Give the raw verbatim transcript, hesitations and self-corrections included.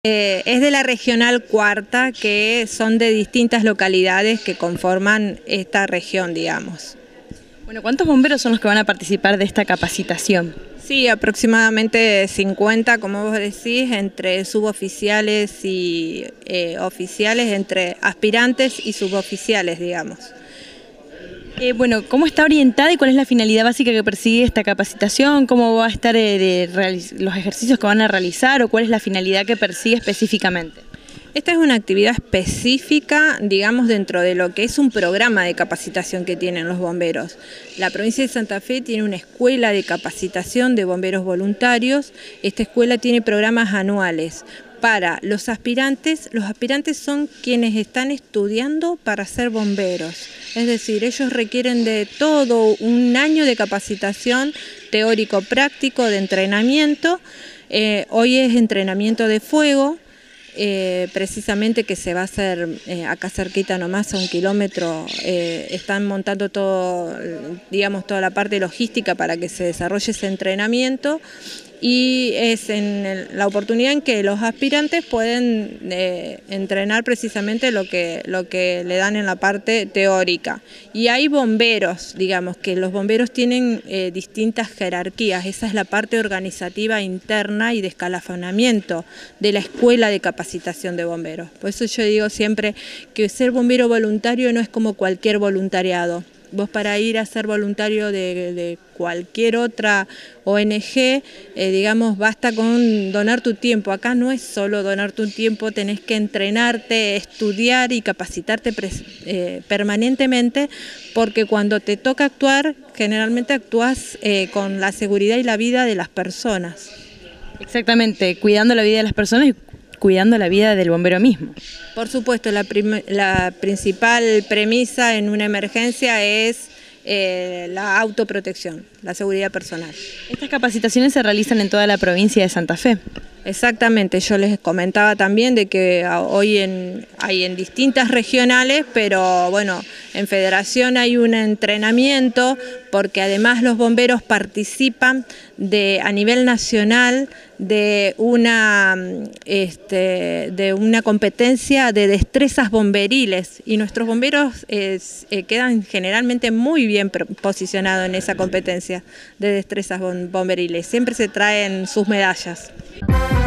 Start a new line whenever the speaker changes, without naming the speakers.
Eh, es de la Regional Cuarta, que son de distintas localidades que conforman esta región, digamos.
Bueno, ¿cuántos bomberos son los que van a participar de esta capacitación?
Sí, aproximadamente cincuenta, como vos decís, entre suboficiales y eh, oficiales, entre aspirantes y suboficiales, digamos.
Eh, bueno, ¿cómo está orientada y cuál es la finalidad básica que persigue esta capacitación? ¿Cómo va a estar eh, de los ejercicios que van a realizar o cuál es la finalidad que persigue específicamente?
Esta es una actividad específica, digamos, dentro de lo que es un programa de capacitación que tienen los bomberos. La provincia de Santa Fe tiene una escuela de capacitación de bomberos voluntarios. Esta escuela tiene programas anuales para los aspirantes. Los aspirantes son quienes están estudiando para ser bomberos. Es decir, ellos requieren de todo un año de capacitación teórico-práctico, de entrenamiento. Eh, hoy es entrenamiento de fuego. Eh, precisamente que se va a hacer eh, acá cerquita nomás, a un kilómetro, eh, están montando todo, digamos, toda la parte logística para que se desarrolle ese entrenamiento, y es en el, la oportunidad en que los aspirantes pueden eh, entrenar precisamente lo que, lo que le dan en la parte teórica. Y hay bomberos, digamos, que los bomberos tienen eh, distintas jerarquías. Esa es la parte organizativa interna y de escalafoniamiento de la escuela de capacitación de bomberos. Por eso yo digo siempre que ser bombero voluntario no es como cualquier voluntariado. Vos para ir a ser voluntario de, de cualquier otra O N G, eh, digamos, basta con donar tu tiempo. Acá no es solo donar tu tiempo, tenés que entrenarte, estudiar y capacitarte eh, permanentemente, porque cuando te toca actuar, generalmente actúas eh, con la seguridad y la vida de las personas.
Exactamente, cuidando la vida de las personas y cuidando la vida del bombero mismo.
Por supuesto, la, la principal premisa en una emergencia es eh, la autoprotección, la seguridad personal.
Estas capacitaciones se realizan en toda la provincia de Santa Fe.
Exactamente, yo les comentaba también de que hoy en, hay en distintas regionales, pero bueno, en Federación hay un entrenamiento porque además los bomberos participan de, a nivel nacional de una, este, de una competencia de destrezas bomberiles, y nuestros bomberos eh, eh, quedan generalmente muy bien posicionados en esa competencia de destrezas bomberiles. Siempre se traen sus medallas.